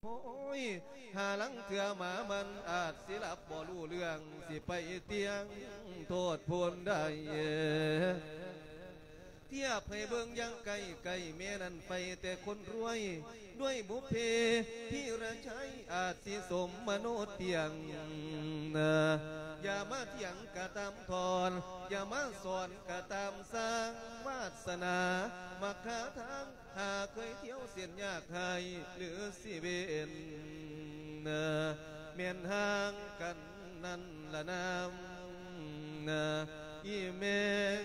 โอ้ยหาลังเถื่อหมามันอาจสิลับบ่รู้เรื่องสิไปเตียงโทษพูนได้เทียบให้เบิ่งยังไกลไกลเมียนั้นไปแต่คนรวยด้วยบุพเพที่ระชัยอาจสิสมมโนเตียงอย่ามาเถียงกะตามทอนอย่ามาสอนกะตามสร้างวาสนามักหาทางหาเคยเที่ยวเสียนยากให้หรือสิเวนเมียนห่างกันนั่นละน้ำอีเมง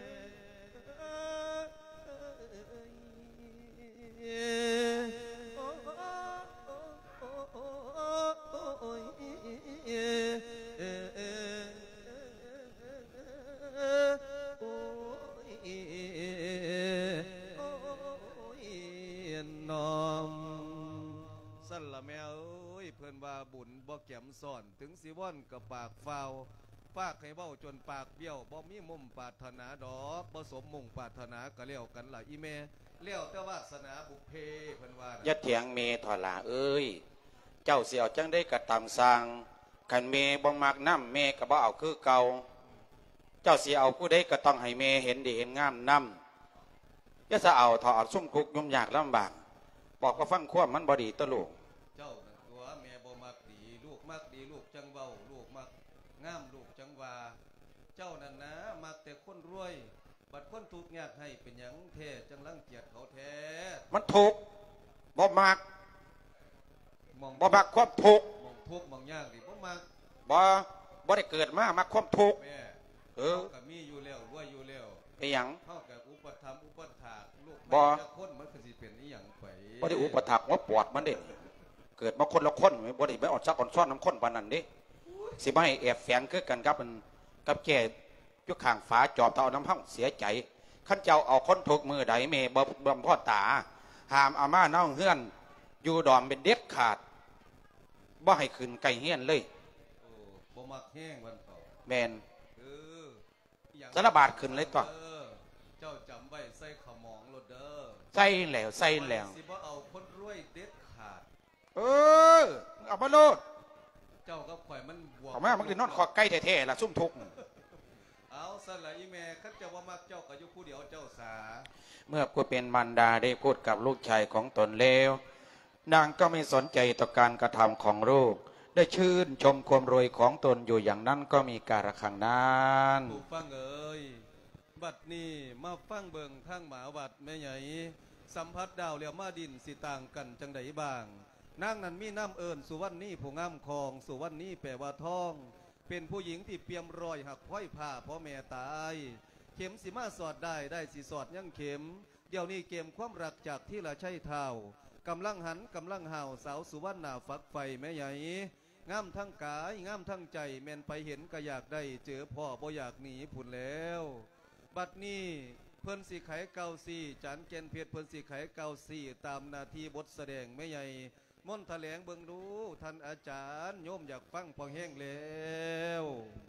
น้อมสั่นละแม่เอ้ยเพื่อนว่าบุญบ่แก้มซ่อนถึงสิว่อนกับปากฟาวปากให้เบ้าจนปากเบี้ยวบ่มีมุมปรารถนาดอกบ่สมมุ่งปรารถนาก็เลี้ยวกันล่ะอีเมเลี้ยวแต่วาสนาบุพเพเพิ่นว่ายัดเถียงเมถอดละเอ้ยเจ้าเสี่ยวจังได้กระตำสร้างขันเมบ่มักน้ำเมก็บ่เอาคือเก่าเจ้าเสี่ยวผู้ใดก็ต้องให้เมเห็นดีเห็นงามน้ำอย่าจะเอาถอดซุ่มคุกยุ่งยากลำบากบอกก็ฟังความมันบดีตะลูกเจ้าตัวแม่บ่มักดีลูกมักดีลูกจังเบาลูกมักงามลูกจังว่าเจ้านั่นนะมักแต่คนรวยบัดคนทุกข์ยากให้เป็นหยังแท้จังรังเกียจเขาแท้มันถูกบ่มักบ่มักความถูกมองทุกข์มองยากดิบ่มักบ่ได้เกิดมามักความถูกก็มีอยู่แล้วรวยอยู่แล้วไอ้หยังเท่ากับอุปถัมภ์อุปถากลูกบ่คนมันก็สิเป็นอีหยังไปบ่ได้อุปถัมภ์ว่าปวดมันเด้เกิดมาคนละคนบ่ได้ไปอดซักอดซ้อนน้ำข้นปานนั้นเด้สิบ่ให้แอบแฝงคือกันครับมันกับแก่ยุคข้างฝาจอบเท่าน้ำห้องเสียใจขั้นเจ้าเอาคนถูกมือใดเมย์บ่พ่อตาหามอาม่าเน่าเฮือนอยู่ดอมเป็นเด็ดขาดบ่ให้ขึ้นไก่เฮียนเลยบ่มักแห้งวันเขาแมนสารบาดขึ้นเลยต่อเจ้าจำไว้ใส่ขมองโลดเด้อใส่แล้วใส่แล้วสิบ่เอาคนรวยเด็ดขาดเอามาโลดเจ้าก็ข่อยมันบวกเอามามันคือนอนคอใกล้แท้ๆล่ะซุ่มทุกเอาสละอีแม่คันเจ้าว่ามักเจ้าก็อยู่ผู้เดียวเจ้าสาเมื่อผู้เป็นมารดาได้พูดกับลูกชายของตนแล้วนางก็ไม่สนใจต่อการกระทำของลูกได้ชื่นชมความรวยของตนอยู่อย่างนั้นก็มีการะคังนั้นผู้ฟังเอ๋ยบัดนี้มาฟังเบิ่งทางหมาวัดแม่ใหญ่สัมผัสดาวเหลียวมาดินสิต่างกันจังใดบ้างนางนั้นมีน้ำเอิญสุวรรณนี่ผู้งามคองสุวรรณนี่แปลว่าทองเป็นผู้หญิงที่เปี่ยมรอยหักพ้อยผ้าเพราะแม่ตายเข็มสิมาสอดได้สิสอดยังเข็มเดี๋ยวนี้เกมความรักจากที่ละใช่เท้ากำลังหันกำลังห่าวสาวสุวรรณหน้าฝักไฟแม่ใหญ่งามทั้งกายงามทั้งใจแม่นไปเห็นก็อยากได้เจอพ่อบ่อยากหนีผุนแล้วบัดนี้เพิ่นสิไขเกาซีจันเกณฑ์เพชรเพิ่นสิไขเกาซีตามนาทีบทแสดงแม่ใหญ่ม่อนแถลงเบิ่งดูท่านอาจารย์โยมอยากฟังพอแห้งแล้ว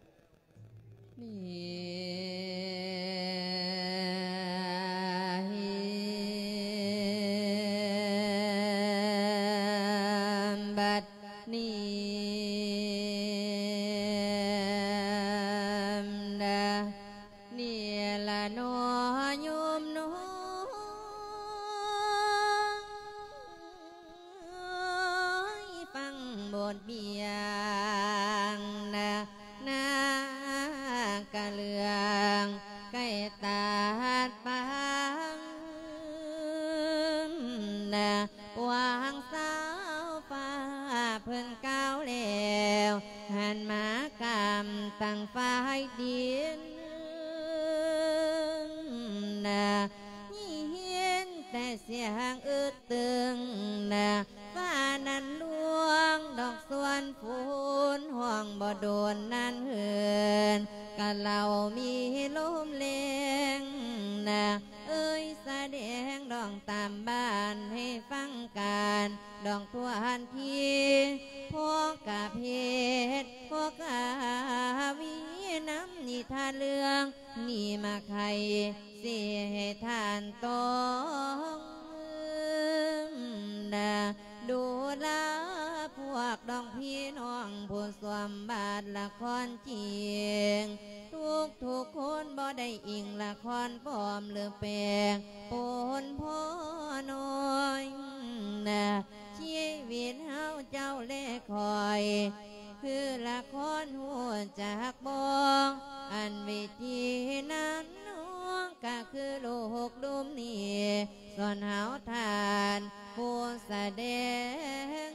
บัดนี้นี่ละนอโยมนอฟังบทเบียงนากะเลืองใกล้ตาดปังวางสาวฟ้าเพิ่นก้าวแล้วหันมากำตั้งฝ่ายดินเห็นแต่เสียงอึดตึงฟ้านั้นลวงดอกส่วนฟูนห้องบ่โดนนั้นเหินกะเรามีลมเลงเอ้ยแสดงดองตามบ้านให้ฟังกันดองทวนทีพวกกะเพชรพวกกะวีน้ำนิทานเรื่องนี่มาใครเสียให้ทานต้องดูแลพวกดองพี่น้องผู้สวมบาทละครจริงทุกคนบ่ได้อิงละครปลอมหรือแปลงปนพ่อน้อยนะชีวิตเฮาเจ้าเล่คอยคือละครหัวจากบองอันวิธีนั้นน้องก็คือโลกดุมนี้ส่วนเฮาทานผู้แสดง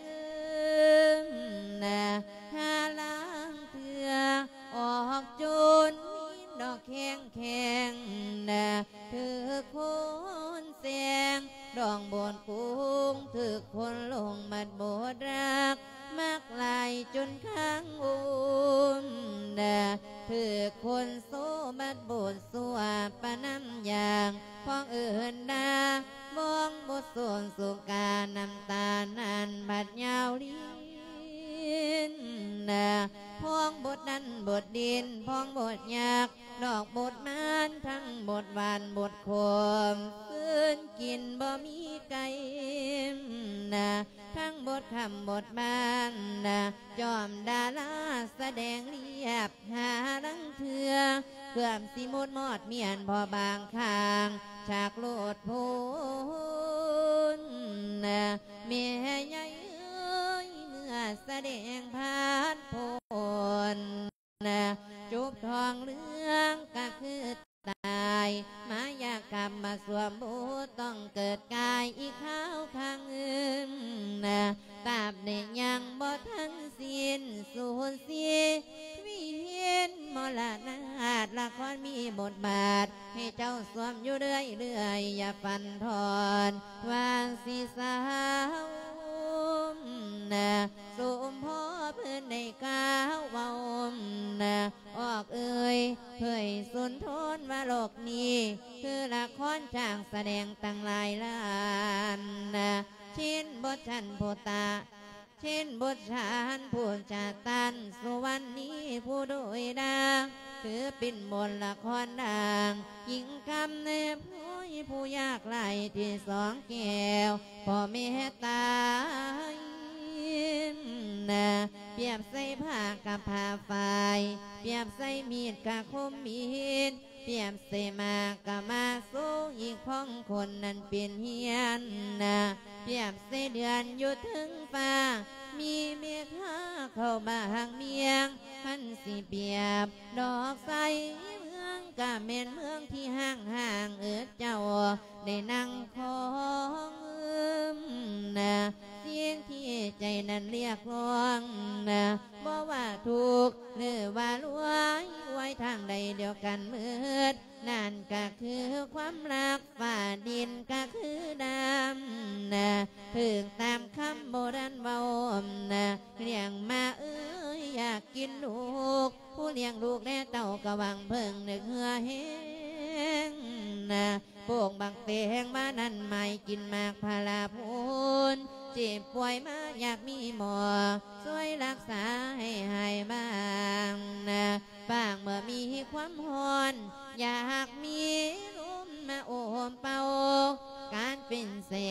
นะหาล้างเถื่อออกจนดอกแข็งนะถือคนเสียงดองบนกุ้งถือคนลงมัดบดรักมากลายจนข้างอุ่นนะถือคนโซมัดบดสัวปะน้ำยางพองเอื่นดามองบทส่วนสุกาน้ำตานันบัดยาวลิ้นนะพองบทนั้นบทดินพองบทยากดอกบทมันทั้งบทหวานบทขมฟื้นกินบ่มีไก่นะทั้งบทคำบทบานนะจอมดาราแสดงเรียบหาลังเถื่อเกือบสิมุดมอดเมียนพอบางข้างฉากโลดพูนนะเมียใหญ่เอ้ยเมื่อแสดงผ่านโพนนะจุบทองเรื่องก็คือตายมายากรรมมาสวมบูต้องเกิดกายอีกข้าวข้างอื่นนะตาบเด็กยังบ่ทันสิ้นสูญเสียวินมรณะละครมีบทบาทให้เจ้าสวมอยู่เรื่อยอย่าฟันทอนวางสีสาวนะสุมพ่อเพื่อนในก้าวเบานะออกเอ่ยเผยสุนทนว่าโลกนี้คือละครจ้างแสดงตั้งหลายล้านนะชิ้นบทชันโพตาเช่นบทชานผู้จาตันสุวรรณนี้ผู้โดยดังถือเป็นบทละครดังหญิงคำในผู้ยากไร้ที่สองแก้วพ่อแม่ตายนะเปรียบใส่ผ้ากับผ้าฝ่ายเปรียบใส่มีดกับคมมีดเปรียบใส่มากับมาสู้อีกพ้องคนนั้นเป็นเฮียนนะเปรียบใส่เดือนอยู่ถึงฟ้ามีเมฆเข้ามาหางเมียงพันสิเปรียบดอกใสเมืองกะเม็นเมืองที่ห่างเจ้าได้นั่งของนะเสียงที่ใจนั้นเรียกร้องนะบ่ว่าถูกหรือว่ารวยไว้ทางใดเดียวกันมืดนั่นก็คือความรักฝ่าดินก็คือดำนะถึงตามคำโบราณเว้านะเลี้ยงมาเอ้ยอยากกินลูกผู้เลี้ยงลูกแน่เต่ากะวังเพิ่งนึกเหือแห้งนะพวกบักเตงมานั่นไม่กินมากพาลาพูนเจ็บป่วยมาอยากมีหมอช่วยรักษาให้หายบ้างนะบางเมื่อมีความหอนอยากมีลมมาโอมเป่าการเป็นแส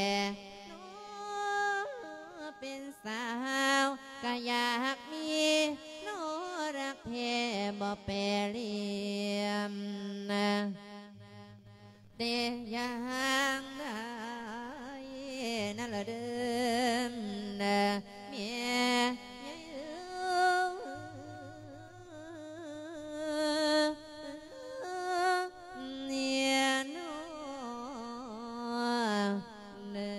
เป็นสาวก็อยากมีโนรักแท้บ่แปรเลียมนะแต่ยังได้นั่นละเดิมนะเมียเนี่ยน้อเดิ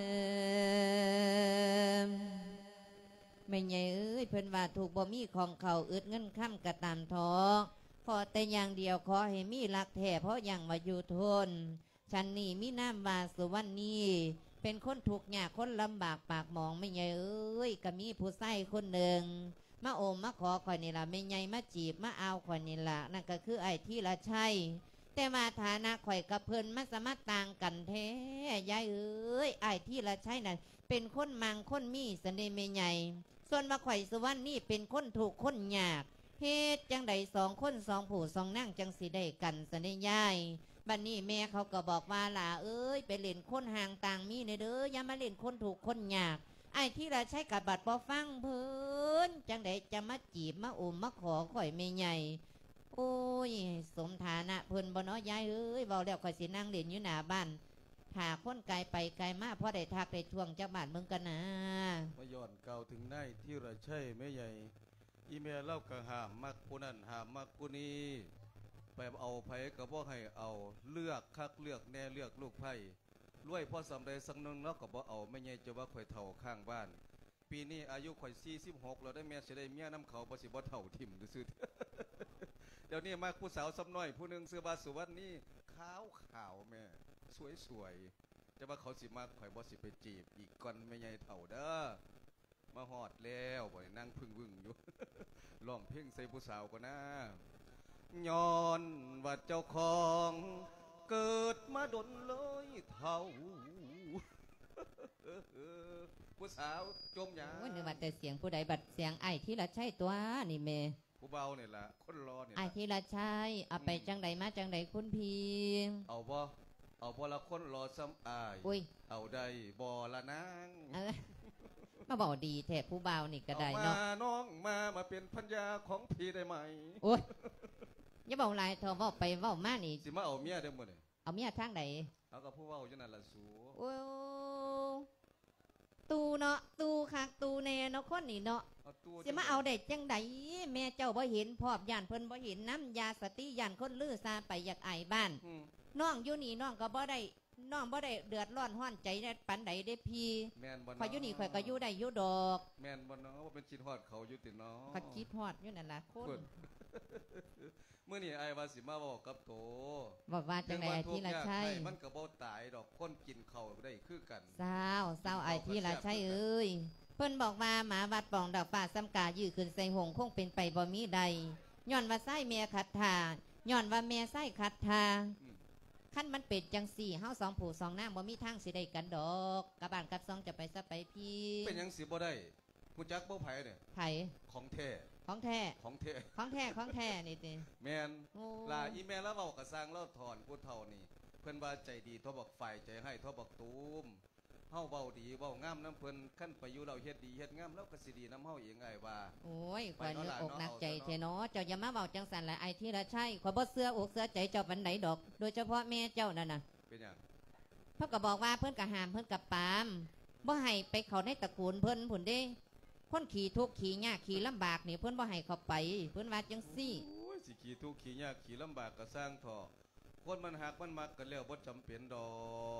มไม่ใหญ่เอ้ยเพิ่นว่าถูกบ่มีของเขาอึดเงินค่ำกระตามท้องขอแต่อย่างเดียวขอให้มีรักแท้เพราะอย่างมาอยู่ทนฉันนี่มีน้ำวาสุวรรณนี่เป็นคนถูกข์ยากคนลำบากปากหมองไม่ใหญ่เอ้ยก็มีผู้ใส่คนหนึ่งมาโอมมาขอข่อยนี่ล่ะไม่ใหญ่มาจีบมาเอาข่อยนี่ล่ะนั่นก็คือไอ้ที่ละชัยแต่มาฐานะข่อยกับเพิ่นมาสามารถต่างกันแท้ยายเอ้ยไอ้ที่ละชัยนั่นเป็นคนมังคนมีเสน่ห์ไม่ใหญ่ส่วนมาข่อยสุวรรณนี่เป็นคนถูกคนยากเฮ็ดจังใดสองคนสองผู้สองนั่งจังสิได้กันเสน่ห์ยายบัดนี้แม่เขาก็บอกว่าล่ะเอ้ยไปเล่นคนห่างต่างมีเด้ออย่ามาเล่นคนถูกคนยากไอ้ที่เราใช้กับบัตรบ่ฟังเพิ่นจังไดจะมาจีบมาอุ้มมาขอข่อยไม่ใหญ่โอ้ยสมฐานะเพิ่นบ่เนาะยายเอ้ยเว้าแล้วข่อยสินั่งเล่นอยู่หน้าบ้านถ้าคนไกลไปไกลมาพอได้ทักได้ทวงจักบาทมึงกันนะมาย้อนเก่าถึงในที่ระใช่แม่ใหญ่อีเมลเล่าก็ห้ามมักผู้นั้นห้ามมักผู้นี้ไปเอาไผก็บ่ให้เอาเลือกคักเลือกแน่เลือกลูกไผรวยพอสำเร็จสักนึงแล้วก็บ่เอาไม่ใหญ่จะว่าข่อยเฒ่าข้างบ้านปีนี้อายุข่อย46แล้วได้แม่สิได้เมียน้ำเขาบ่สิบ่เฒ่าทิ่มซื่อเดี๋ยวนี้มาผู้สาวซ้ำน้อยผู้นึงซื้อว่าสุวรรณนี่ขาวแม่สวยจะว่าเขาสิมาข่อยบ่สิไปจีบอีกก่อนไม่ใหญ่เฒ่าเด้อมาฮอดแล้วบ่ได้นั่งพึ่งวึ่งอยู่ ร้องเพลงใส่ผู้สาวก็นะย้อนว่าเจ้าของเกิดมาดนเลยเท่า ผู้สาวจมหยาโอ้ยนึกว่าแต่เสียงผู้ใดบัดเสียงไอ้ที่ละใช่ตัวนี่แม่ผู้เบาเนี่ยล่ะคนรอเนี่ยไอ้ที่ละใช่เอาไปจังใดมาจังใดคุณพี่เอาบ่ละคนรอซ้ำอายอุ้ยเอาได้บ่ละนางมาบอกดีแท้ผู้บ่าวนี่ก็ได้เอาเนาะมาน้องมาเป็นพัญญาของพี่ได้ไหมโอ้ยอย่าบอกหลายเถอะเว้าไปเว้ามานี่สิมาเอาเมียได้หมดเลยเอาเมียทางใดเอากับผู้เว้าจังนั้นล่ะสูโอ้ตูเนาะตูคักตูแน่เนาะคนนี่เนาะเอาตู้สิมาเอาได้จังใดแม่เจ้าบ่เห็นพอบย่านเพิ่นบ่เห็นน้ำยาสติย่านคนลือซาไปอยากไอายบ้านอืมน้องอยู่นี่น้องก็บ่ได้น้องบ่ได้เดือดร้อนห้อนใจได้ปานใดได้พี่แม่นบ่เนาะข่อยอยู่นี่ข่อยก็อยู่ได้อยู่ดอกแม่นบ่เนาะว่าเป็นชินฮอดเขาอยู่ติเนาะก็คิดฮอดอยู่นั่นล่ะคนเพิ่น มื้อนี้ไอ้ว่าสิมาบอกกับโตบอกว่าจังไดไอ้ที่ละใช่มันก็บ่ตายดอกคนกินข้าวได้คือกันเศร้าไอ้ที่ละใช่เอ้ยเพิ่นบอกว่าหมาวัดปองดอกฟ้าซ้ำกายื้อขึ้นใส่หงคงเป็นไปบ่มีใดย้อนว่าไส้แม่ขัดทาย้อนว่าแม่ไส้ขัดทาอืมขั้นมันเป็ดจังสี่เฮาสองผู้สองนางบ่มีทางสิได้กันดอกกะบ้านกับซองจะไปซะไปพี่เป็นหยังสิบ่ได้ฮู้จักบ่ไผเนี่ยไผของแท้ของแท้ของแท้ของแท้ของแท้นี่ติแม่นโอ้ลาอีแม่แล้วเว้าก็สร้างแล้วถอนผู้เฒ่านี่เพิ่นว่าใจดีทอบอกฝ่ายใจให้ทอบอกตูมเฮาเว้าดีเว้างามนำเพิ่นคันไปอยู่เราเฮ็ดดีเฮ็ดงามแล้วก็สิดีนำเฮาเองไงว่าโอ้ยข่อยไปนึกเนาะอกหลานนักเนาะใจเอาเถอะเทเนาะเจ้าอย่ามาเว้าจังสันละไอ้ที่ละใช่ข่อยบ่เสื้ออกเสื้อใจเจ้าปานไหนดอก โดยเฉพาะแม่เจ้านั่นน่ะเป็นหยังเพิ่นก็บอกว่าเพิ่นก็ห้ามเพิ่นก็ปรามบ่ให้ไปเข้าในตระกูลเพิ่นพุ่นเด้คนขี่ทุกข์ขี่ยากขี่ลำบากนี่เพิ่นบ่ให้เข้าไป เพิ่นว่าจังซี่โอ้ยสิขี่ทุกข์ขี่ยากขี่ลำบากก็สร้างเถาะคนมันหักมันมักกันแล้วบ่จำเป็นดอก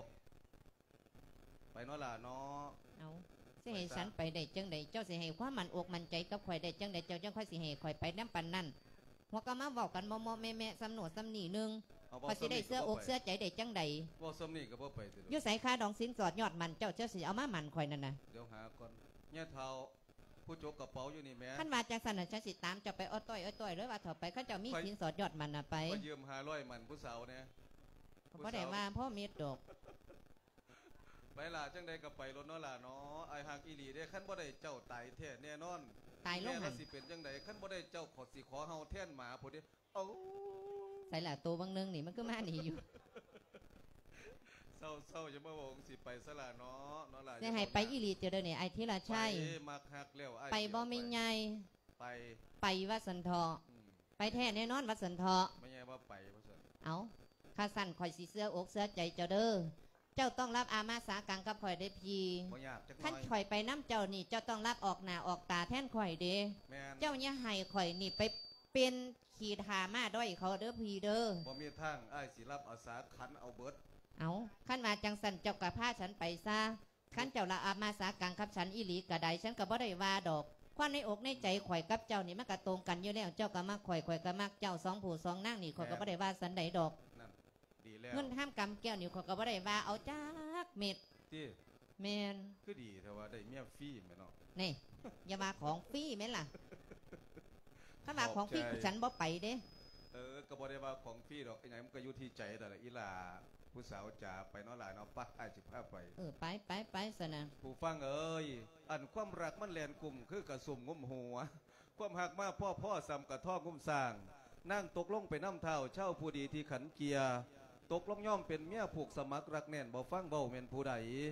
ไปเนาะล่ะเนาะเอาสิให้ฉันไปได้จังไดเจ้าสิให้ความมันอกมันใจกับข่อยได้จังไดเจ้าจังค่อยสิให้ข่อยไปนำปานนั้นหัวก็มาเว้ากันมอๆแม่ๆสำหนวดสำนีนึงเอาบ่ข่อยสิได้เสื้ออกเสื้อใจได้จังไดบ่ซ้ำนี่ก็บ่ไปติอยู่ไสค่าดองสินสอดยอดมันเจ้าเจ้าสิเอามามันข่อยนั่นน่ะเดี๋ยวหาก่อนเนี่ยเฒ่าผู้จกกระเป๋าอยู่นี่แหม่คันว่าจังซั่นน่ะฉันสิตามเจ้าไปอ้อต้อยหรือว่าเถาไปเขาเจ้ามีสินสอดยอดมันน่ะไปก็ยืม500มันผู้สาวเนี่ยเขาบ่ได้ว่าพ่อเม็ดดอกไปล่ะจังใดก็ไปรถเนาะล่ะเนาะไอ้ฮักอีหลีเด้คันบ่ได้เจ้าตายแท้แน่นอนตายลงแม่หัละนสิเป็นจังใดคันบ่ได้เจ้าขอสิขอเฮาแทนหมาพุ่นเด้เอ้าใส่ละตัวบางนึงนี่มันก็มานี่อยู่เศร้าๆอย่ามาบอกสิไปซะล่ะเนาะเนาะล่ะสิให้ไปอีหลีเจ้าเด้อนี่ไอ้ที่ละใช่ไปมักฮักแล้วอ้ายไปบ่มีใหญ่ไปไปวัดสันทออืมไปแท้แน่นอนวัดสันทอไม่ใช่ว่าไปว่าซั่นเอาข้าสั่นข่อยสิเสื้ออกเสื้อใจเจ้าเด้อเจ้าต้องรับอามาสากังกับข่อยได้พีบ่ยากจักหขั้นน่อยข่อยไปน้ำเจ้านี่เจ้าต้องรับออกหน้าออกตาแท่นข่อยเด้แม่นเจ้าเนี่ยให้ข่อยนี่ไปเป็นขีดหามาด้อยเขาเด้อพีเด้อบ่มีทางอ้ายสิรับอาสาขันเอาเบิดเอาขั้นมาจังสันเจ้ากับผ้าฉันไปซะขั้นเจ้าละอามาสากังกับฉันอีหลีกระไดฉันก็บ่ได้ว่าดอกความในอกในใจข่อยกับเจ้านี่มันก็ตรงกันอยู่แล้วเจ้าก็มักข่อยก็มักเจ้าสองผู้สองนางนี่ข่อยก็บ่ได้ว่าสันใดดอกนั่นดีแล้วเงินห้ามกำแก้วนี่ข่อยก็บ่ได้ว่าเอาจักเม็ดที่แมนคือดีแต่ว่าได้เมียฟรีแม่เนาะนี่อย่ามาของฟรีแม่นล่ะถ้ามาของฟรีขอบใจฉันบ่ไปเด้ก็บ่ได้ว่าของฟรีดอกอีหยังมันก็อยู่ที่ใจแต่ละอีหลาผู้สาวจ๋าไปเนาะหลายเนาะป้าอ้ายสิพาไปไปซะนะผู้ฟังเอ้ยอันความรักมันแลนกลุ่มคือกระสุ่มงุ่มหัว ความหักมาพ่อซ้ำกระท่องุ่มสร้างนั่งตกลงไปน้ำเท่าเช่าผู้ดีที่ขันเกียร์ตกลงย่อมเป็นเมียผูกสมัครรักแน่นบ่ฟังเบ้าเม่นผู้ใด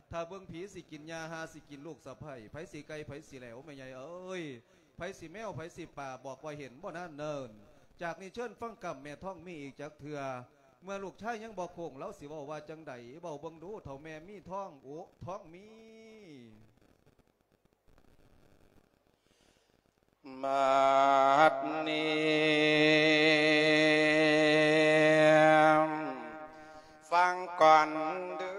ถ้าเบิ่งผีสิกินยาหาสิกินลูกสะใภ้ไผสิไก่ไผสิแหลวแม่ใหญ่เอ้ยไผสิแมวไผสิป่าบอกว่าเห็นบ่นั่นเนินจากนี้เชิญฟังกำแม่ท่องมีอีกจักเถื่อเมื่อลูกชายยังบอกโคงแล้วสิว่าว่าจังใดเบาเบิ่งดูเท่าแม่มีท่องโอ้ท่องมีมาดนี้ฟังก่อนเด้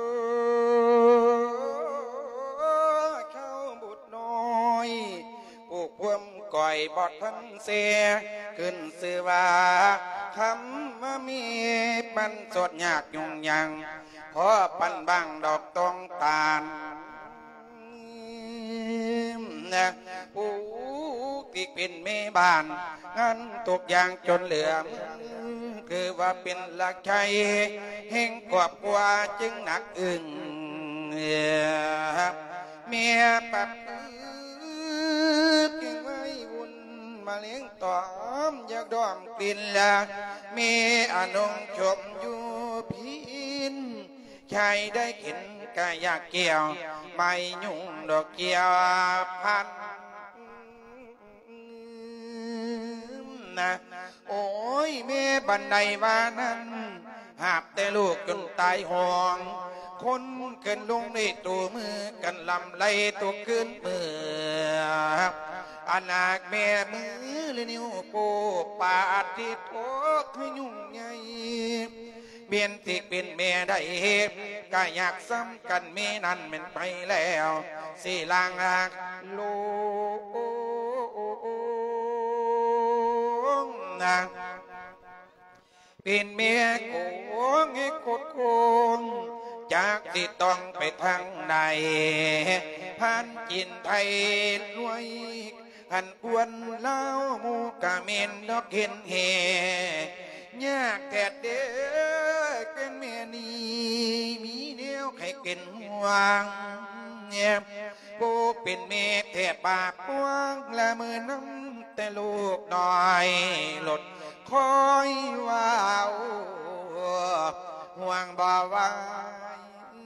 อเข้าบุตรน้อยผูกพวมก่อยบอดพันเสียขึ้นสื่อว่าคำว่ามีปันสดยากยุ่งยังขอปันบางดอกตองตาลนะผู้กิกเป็นแม่บ้านงานตกอย่างจนเหลือคือว่าเป็นหลักใจแห่งกว่ากัวจึงหนักอึ้งเมียปับกินไว้วุ่นมาเลี้ยงตอมอยากดอมกลิ่นละมีอนงชมอยู่พินชายได้กินกะอยากเกี่ยวไม่ยุ่งดอกเกี่ยวพันนะโอ้ยแม่บันไดว่านั้นหาบแต่ลูกจนตายห่วงคนเกินลงในตัวมือกันลำไล่ตัวขึ้นมืออานาคแม่มือเลยนิ้วโป้ปาดที่โถให้ยุ่งใหญ่เบียนติเป็นแม่ได้ก็อยากซ้ำกันแม่นั้นเป็นไปแล้วสิลางหักโลนะเป็นเมียโกงให้กดโกงจากที่ต้องไปทางใดพันจินไทยรวยหันกวนเล่ามูกะเมนดอกเห็นเฮยากแท้เด้อเป็นเมียนี้มีเดียวให้กินห่วงเนี่ยกูเป็นเมียแทบปากพวงละมือน้ำแต่ลูกน้อยหลดคอยว่าวห่วงบ่าวาย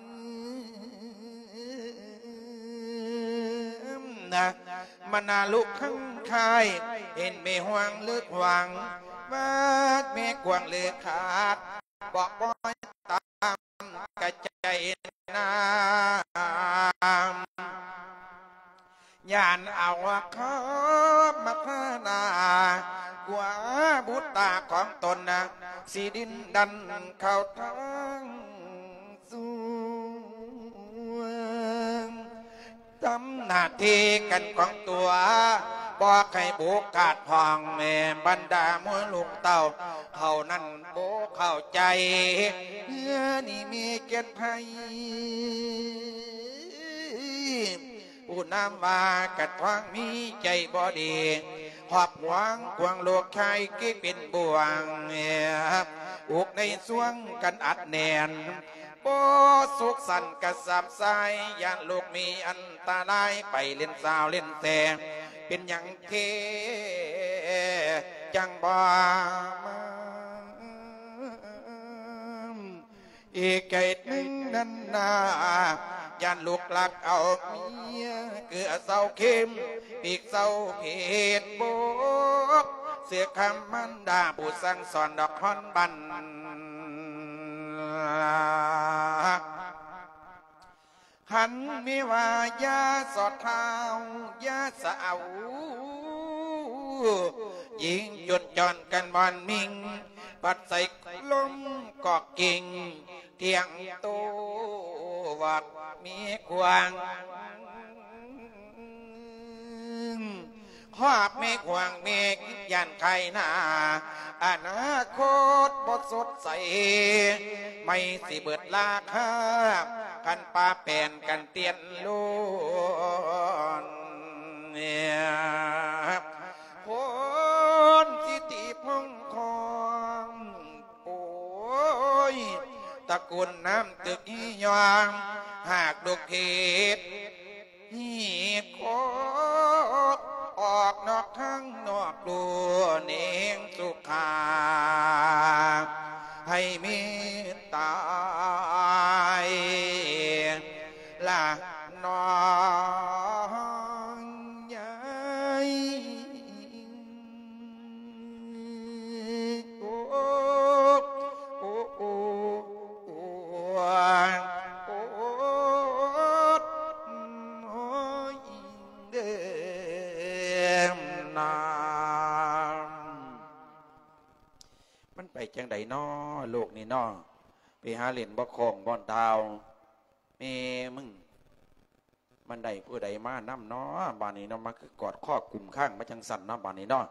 นะมันนาลุกข้างคายเห็นไม่ห่วงลึกหวังว่าแม่กวางเลือขาดบอกบ่อยตามกระใจน้ำยานเอาข้ามาพนากว่าบุตรตาของตนนะสีดินดันเข้าทางสู่ทำหน้าที่กันของตัวบอกให้บุกขาดห้องแม่บรรดามัวลูกเต่าเขานั่นโบเข้าใจเมื่อนี่มีเกียรติภัยผู้นำว่ากระท้องมีใจบ่ดีหอบหวังกวางโลกชายกี่เป็นบ่วงอุกในสวงกันอัดแน่นโบสุขสันกระสับสายยานลูกมีอันตรายไปเล่นสาวเล่นแต่เป็นอย่างเทจังบ่มาอีกไก่หนึ่งนั้นนายันลูกหลักเอาเมียเกลือเศร้าเข้มปีกเศร้าเพชรโบกเสียคำมันด่าผู้สั่งสอนดอกฮอนบันหันมีว่ายาสอดเท้ายาสาวยิงจนจอนกันบอนมิงปัดใส่ลมกอกกิ่งเทียงโตวัดมีกวางหอบเมฆวางเมฆยันไข่หน้าอนาคตบทสดใสไม่สิเบิดราคากันปลาแป่นกันเตียนลูนเนี่ยคนสิติพงคองโอ้ยตะกุนน้ำตึกยองหากดุกเหตุหีบโคออกนอกทั้งนอกดูเนียงสุขาให้มีตายจังใดน้อลูกนี่น้อไปหาเล่นบ่คองบ่อนดาวแม่มึงมันได้ผู้ใดมาน้ำน้อบานนี้น้อมาคือกอดข้อกลุ่มข้างมาจังสั่นน้อบานนี้น้อ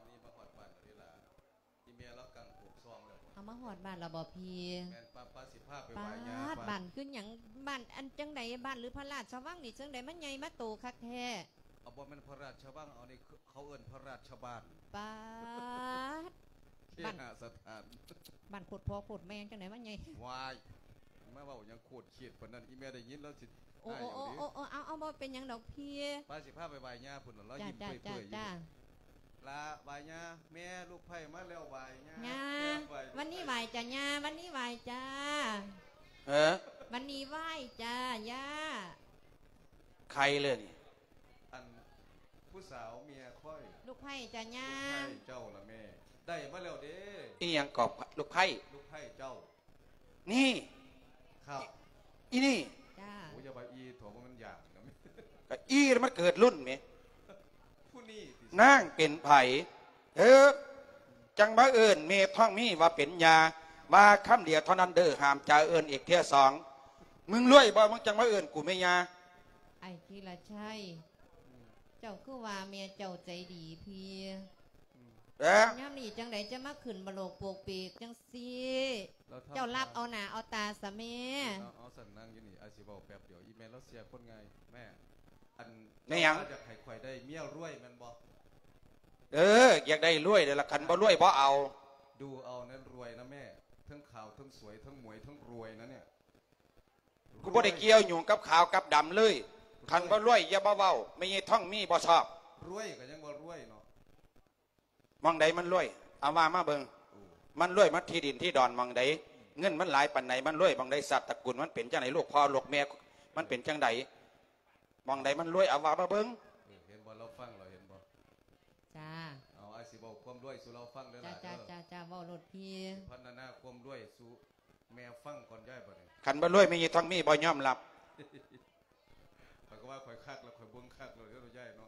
เอามาหอดบ้านเราบ่พี่แม่นป้าสิพาไปบ้าไหว้ย่าดบ้านขึ้นหยังบ้านอันจังใดบ้านหรือพระราชวังนี่จังใดมันใหญ่มาโตคักแท้เอาบ่แม่นพระราชวังเอานี่เขาเอิ้นพระราชบ้านบ้าดเคหสถานบ้านโคตรพ่อโคตรแม่จังใดมันใหญ่วายมาเว้ายังโคตรเขียดปานนั้นอีแม่ได้ยินแล้วสิโอ้โอ้โอ้โอ้โอ้เอาบ่เป็นหยังดอกพี่ป้าสิพาไปไหว้ย่าพุ่นน่ะเราจ้ายิ้มจ้าเปื่จ้าอยๆอยู่จ้าลาไหว้ย่าแม่ลูกไผ่มาแล้วไหว้ย่าย่าไหว้วันนี้ไหวจ้าย่าวันนี้ไหวจ้า วันนี้ไหวจ้าย่าใครเลยนี่อันผู้สาวเมียค่อยลูกไผ่จ้าย่าลูกไผ่เจ้าละแม่ ได้มาแล้วเด้อีหยังกอบลูกไผ่ลูกไผ่เจ้านี่ครับอีนี่จ้าโอ้ยอย่าไปอีโถว่ามันอย่างนะก็อีแล้วมันเกิดรุ่นไหมผู้นี่ตินางเป็นไผ่จังบ่เอิญเมท่องมีว่าเป็นยามาคำเดียวเท่านั้นเด้อห้ามจ่าเอิญอีกเที่ยสองมึงรวยบ่มึงจังบ่เอิญกูไม่ยาไอ้ทีละชัยเจ้าคือว่าเมียเจ้าใจดีพี่ ย่ำนี่จังไดจะมาขึ้นบโลกโปกปีกจังซีเจ้ารับเอาหนาเอาตาสะเมเอาสันนั่งอยู่นี่อาสิบอกแป๊บเดียวอีเมลแล้วเสียคนไงแม่อันไม่หยังจะไข่ควายได้เมียรวยแมันบอกอยากได้รวยเดี๋ยวละคันบ่รวยบ่เอาดูเอานั้นรวยนะแม่ทั้งขาวทั้งสวยทั้งหมวยทั้งรวยนะเนี่ยกูบ่ได้เกี่ยวอยู่กับขาวกับดำเลยคันบ่รวยอย่าบ่เว้าไม่ใช่ท่องมีบ่ชอบรวยก็ยังบ่รวยเนาะมองใดมันรวยเอามาเบิ่งมันรวยมันที่ดินที่ดอนมองใดเงินมันหลายปันไหนมันรวยมองใดสัตว์ตระกูลมันเป็นจังไหนลูกพ่อลูกแม่มันเป็นจังไดมองใดมันรวยเอามาเบิ่งเห็นบ่เราฟังเราเห็นบ่จ้าเอาอาสิบอกความรวยสู่เราฟังเด้อจ้าล่ะจ้าจ้าจ้าเว้ารถพี่พัฒนาความรวยสู่แม่ฟังก่อนย่ายบ่เนี่ยคันบ่รวยไม่ใช่ท่องมีบ่ยอมรับข่อยก็ว่าข่อยคักแล้วข่อยเบิ่งคักเลยเด้อย่ายเนาะ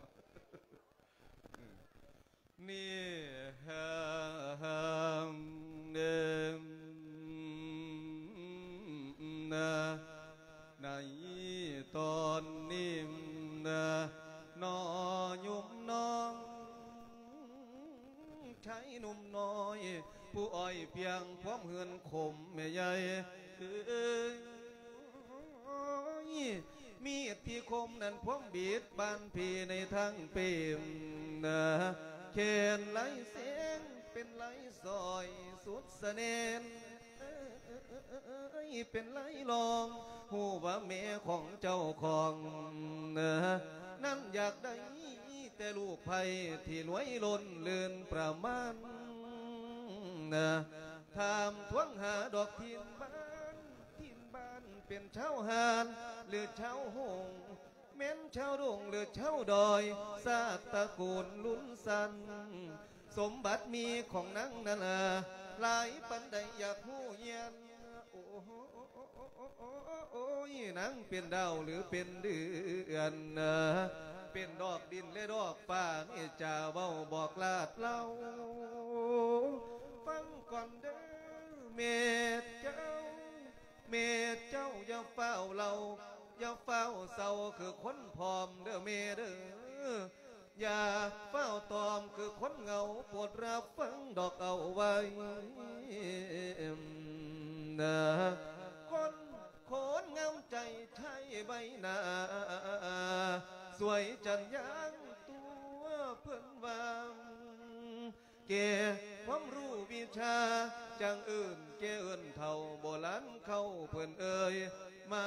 นี่ฮามเดมนะในตอนนี้นะนอยุมน้องใช้หนุ่มน้อย ผู้อ้อยเพียงพร้อมเหือนขมแม่ใหญ่มีดที่คมนั้นพร้อมบีดบานพีในทางเปี่ยมนะเขียนไหลเสียงเป็นไหลซอยสุดเสน่ห์เป็นไหลลองหูว่าเมียของเจ้าของนะนั่นอยากได้แต่ลูกไผ่ที่รวยล้นเลือนประมาณนะถามทวงหาดอกทินบ้านเป็นชาวหานหรือชาวหงแม้นชาวดงหรือชาวดอยซาตระกูลลุ้นสันสมบัติมีของนังนานาหลายปันใดอยากหูเยียนโอ้ยนังเป็นดาวหรือเป็นเดือนเป็นดอกดินและดอกฟ้านี่จะเบ้าบอกลาดเล่าฟังก่อนเด้อเมตเจ้าเมตเจ้าอย่าเฝ้าเราอย่าเฝ้าเศร้าคือคนพร้อมเด้อเมเด้ออย่าเฝ้าตอมคือคนเหงาโปรดรับฟังดอกเอาไว้นะคนโขนงามใจใช้ใบหน้าสวยจันยังตัวเพื่อนวางเก่ความรู้วิชาจังอื่นเก่อื่นเท่าโบราณเข้าเพื่อนเอ่ยมา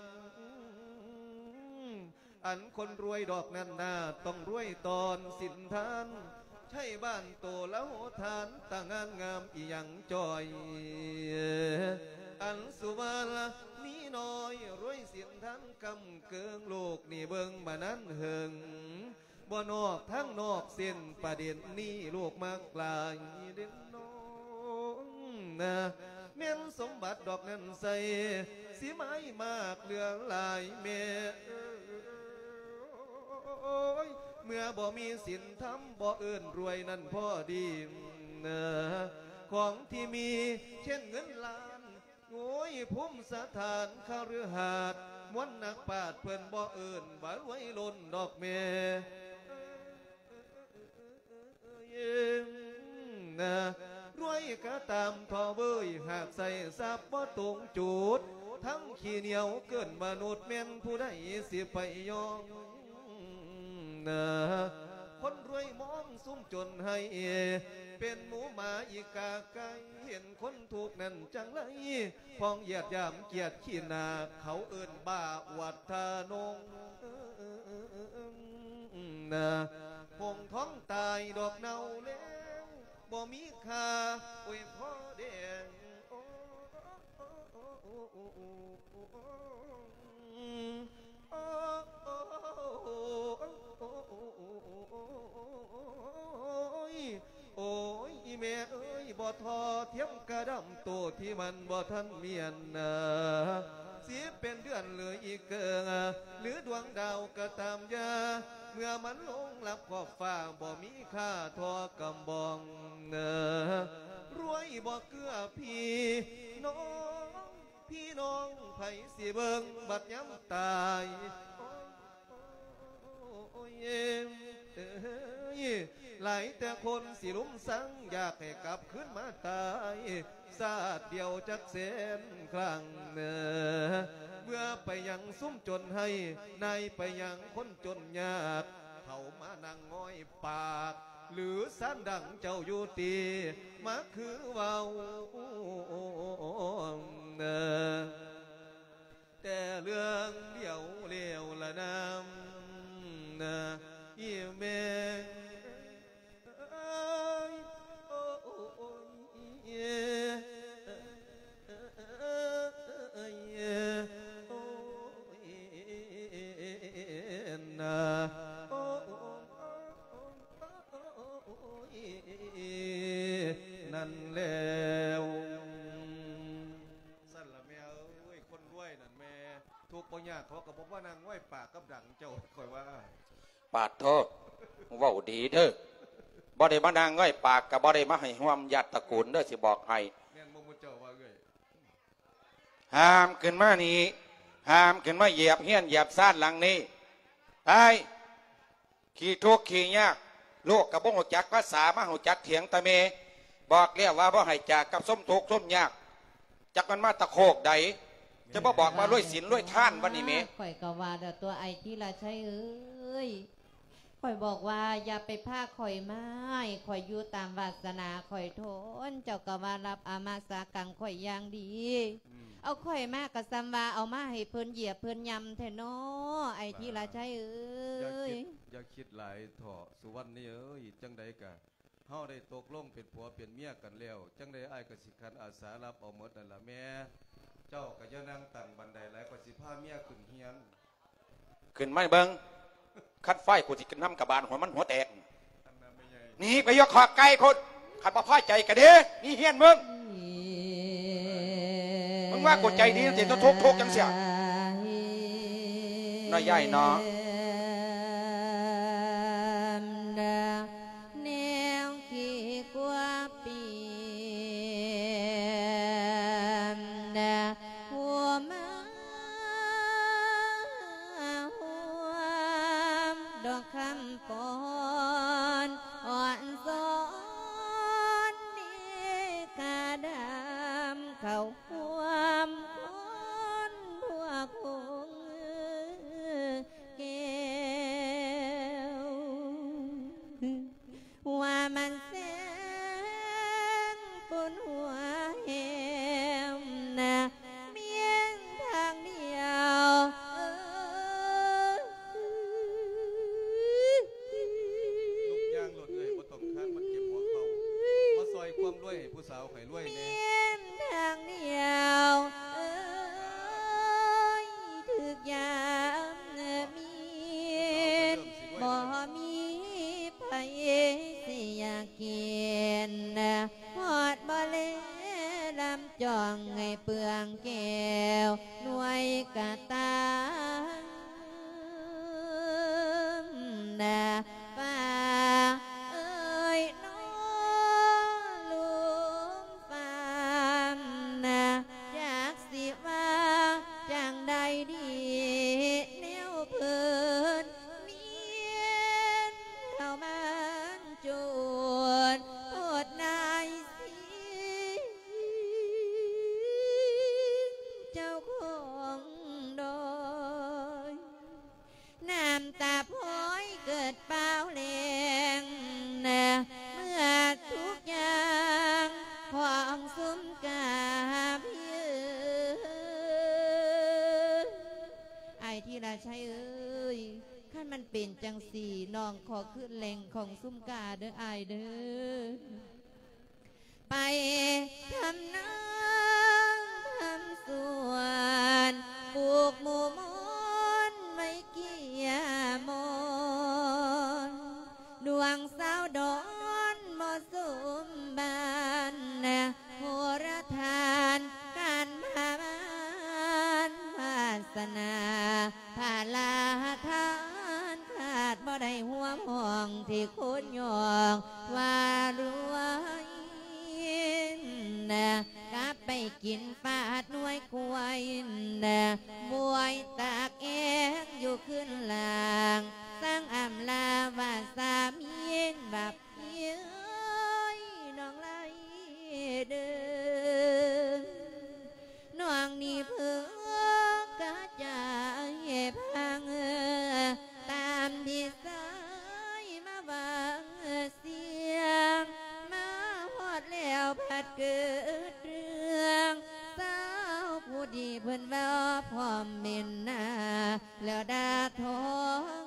อันคนรวยดอกนั้นนาต้องรวยตอนสินทานใช่บ้านโตแล้วทานต่างงานงามอีหยังจอยอันสุวรรณนี้น้อยรวยสินทานกำเกิงโลกนี่เบิงมานั้นเหิงบ่นอกทั้งนอกเส้นประเด็นนี้ลูกมากลายเด่นน้องนะแม่นสมบัติดอกนั้นใส่สีไม้มากเหลืองลายเมเมื่อบ่มีสินทำบ่เอื่นรวยนั่นพอดีนะคของที่มีเช่นเงินล้านโง่ยภูมิสถานคฤหาสน์มวลนักปราชญ์เพิ่นบ่เอิ้นว่าไว้ล้นดอกเมนะรวยก็ตามทอเบยหากใส่ซับบ่ตรงจุดทั้งขี้เหนียวเกินมนุษย์แม่นผู้ใดสิไปยองนะคนรวยมองซุ่มจนให้เป็นหมูหมาอีกาไก่เห็นคนถูกนั่นจังไรพองเหยียดยามเกียดขี้นาเขาเอิ้นบ้าวัดทานงนะพงท้องตายดอกเนาแล้วบ่มีค่าโอ้ยพ่อแดงโอ้ยแม่เอ้ยบ่ทอเทียมกระดำตัวที่มันบ่ทันเมียนนะเสียเป็นเดือนเลยอีกเกิงหรือดวงดาวก็ตามยาเมื่อมันลงหลับขอบฟ้าบ่มีค่าทอกำบองเนอรวยบ่เกือพี่น้องไผสิเบิ่งบัดย้ำตายโอ้ยหลายแต่คนสิลุมสังอยากให้กลับขึ้นมาตายซาดเดียวจักแสนครั้งเนอเมื่อไปยังซุ้มจนให้นายไปยังคนจนยากเขามานั่งง้อยปากหรือสันดังเจ้าอยู่ตีมาคือเว้าเนอแต่เรื่องเดียวเลี้ยวละน้ำนะอีเมนั่นแล้วสั่นละแม่เอ้ยคนรวยนั่นแม่ทุกปัญญาเขาก็บอกว่านางง่อยปากกับดังเจ้าคอยว่าปาดโทษเว้าดีเด้อบ่ได้มานางง่อยปากกับบ่ได้มาให้ห่วมญาติตระกูลเด้อสิบอกให้แม่นบ่มุเจ้าว่าเอ้ยห้ามขึ้นมานี่ห้ามขึ้นมาเหยียบเฮี้ยนเหยียบซ่านหลังนี้ไอ้ขี่ทุกข์ขี่ยากลูกกับบ่ฮู้จักภาษามาฮู้จักเถียงตะเมบอกแล้วว่าบ่ให้จากกับส้มทุกข์ส้มยากจักมันมาตะโคกใดจะบ่บอกว่ารวยศีลรวยท่านวันนี้แม่ข่อยก็ว่าเด้อตัวไอ้ที่ละใช่เอ้ยข่อยบอกว่าอย่าไปพาข่อยไม้ข่อยอยู่ตามวาสนาข่อยทนเจ้าก็ว่ารับอามาสากังข่อยอย่างดีเอาข่อยมากกับซัมวาเอามาให้เพิ่นเหยียบเพิ่นยำแท้น้อไอ้ที่ละใช่เอ้ยอย่าคิดหลายเถาะสุวรรณนี่เอ้ยจังใดกะเฮาได้ตกลงเป็นผัวเป็นเมียกันแล้วจังใดอ้ายก็สิคันอาสารับเอาหมดนั่นล่ะแม่เจ้าก็อย่านั่งตั้งบันไดหลายก็สิพาเมียขึ้นเฮียนขึ้นไม่เบิ่งคัดไฟกูสิขึ้นน้ำกับบานหัวมันหัวแตกนี่ไปยกขอไก่คนขัดมาพ่อใจกันเด้นี่เฮียนมึงว่ากูใจดีแต่ทุกจังเสียน้อยใหญ่เนาะแนวขี้กลัวปีหัวมาหัวดอกคำปอนอ่อนสอนนี่กาดำเขาความคนพวกคงแก้วว่ามันแสงบนหัวแหมนะเมียงทางเดียวลูกย่างหลดเลยบ่ต้องข้างมันเก็บหัวเขามาซอยความรวยให้ผู้สาวไข่รวยแน่ทางเดียวถึกยามมีบ่มีไผสิอยากกินฮอดบ่เลลำจองให้เปลืองแก้วหน่วยกะตาป้าเอ้ยน้อลุงเป็นจังสี่น้องขอขึ้นแหล่งของซุ่มกาเด้ออายเด้อไปทำนาทำสวนปลูกหมู่มอนไม่เกี่ยมอนดวงสาวดอนมอสุมบานโหระทานการพานวาสนาผาลาทานขาดบ่ได้หัวมองที่คุณยองว่ารวยกลับไปกินปาดหน่วยกล้วยบวยตากแอกอยู่ขึ้นหลังสร้างอำลาว่าสามีแบบเย้ยน้องไล่เดินน้องนี่เพื่อกะจะเห็บพังตามที่สายมาบังเสียงมาฮอดแล้วพัดเกิดเรื่องสาวผู้ดีเพิ่นว่าพร้อมเมนหน้าแล้วดาทอง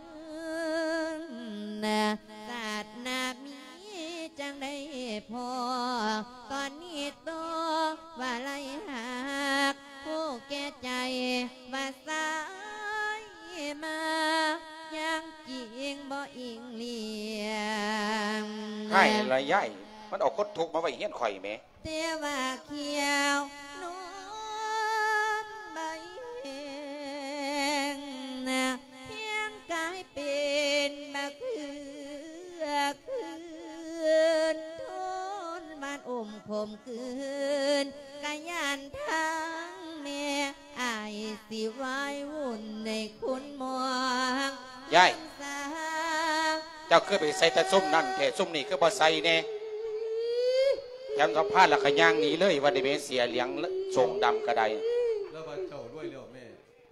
ศาสนามีจังได้พอตอนนี้โตว่าไรหักผู้แก่ใจว่าสายมายังจริงบ่อิงเลียงให้ละย่ายมันเอาคนทุกข์มาไว้เฮียนข่อยแหมเทว่าเขียวนวลใบแหงเพียงกายเป็นบักเหือคืนทนมันขมคืนกะยานทางแม่อายสิวายวุ่นในคุณมองย่ายเจ้าคือไปใส่แต่ซุ่มนั่นแต่ซุ่มนี่คือบ่ใส่แน่แถมสัมภาษณ์แล้วก็ย่างหนีเลยวันนี้เสียเหลียงทรงดำกระไดแล้วว่าเจ้าด้วยเลี้ยวแม่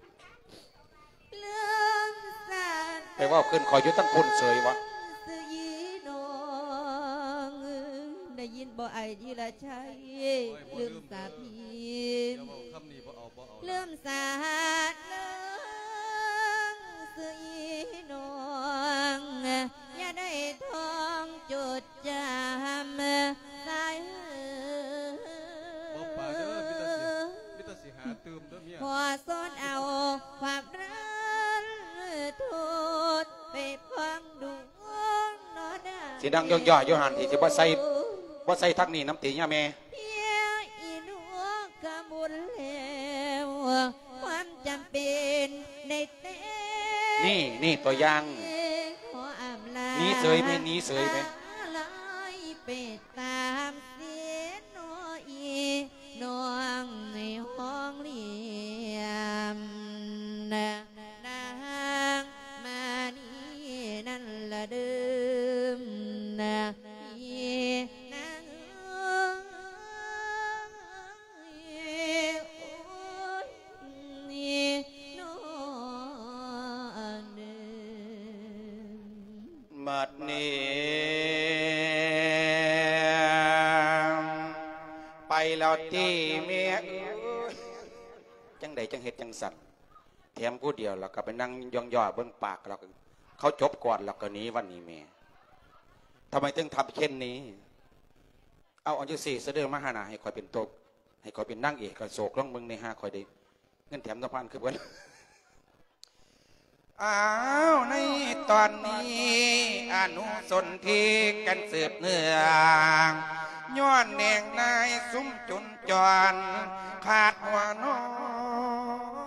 ไปว่าขึ้นคอยยุตั้งคุณเฉยวะได้ยินบ่ไอ้ดีละชัยลืมสาพีลืมสาดเลื่องสื่อน้องอย่าได้ท้องจดจำสายพอสอนเอาความรักโทษไปพังดูนอดาสีดังย่อๆโยหันที่จะบ่ใส่ทักนี่น้ำตีเนี่ยแม่เพียอีนัวกะบุญแล้วความจำเป็นในเต้นี่ตัวอย่างนี้เสยไหมลอยไปตามเสียงน้อยน้องในห้องเลี้ยมนางมานี่นั่นละเดิมนางบัดนี้ไปแล้วที่เมียจังใดจังเฮ็ดจังสั่นแถมผู้เดียวแล้วก็ไปนั่งย่อเบื้องปากแล้วเขาจบก่อนแล้วก็นี้วันนี้แม่ทำไมถึงทำเช่นนี้เอาอันที่สี่เสด็จมาหาหนาให้คอยเป็นตกให้คอยเป็นนั่งเอกกระโศกล่องมึงในห้าคอยได้เงินแถมสะพานคือเพื่อนอ้าวในตอนนี้อนุสนธิกันสืบเนื่องย้อนแหน่งนายซุ้มจุนจรขาดหัวนอ